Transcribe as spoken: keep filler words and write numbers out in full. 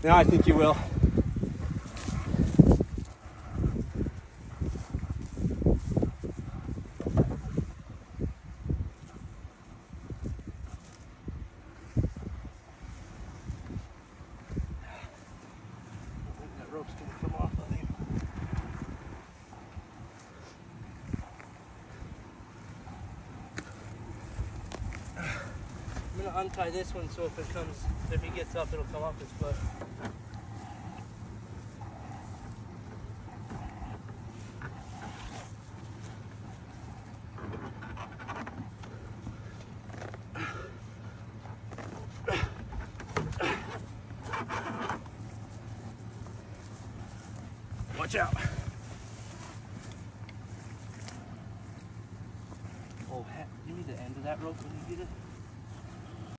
Now I think you will. That rope's gonna come off on him. I'm gonna untie this one so if it comes, if he gets up, it'll come off his foot. Watch out. Oh, heck, give me the end of that rope when you get it.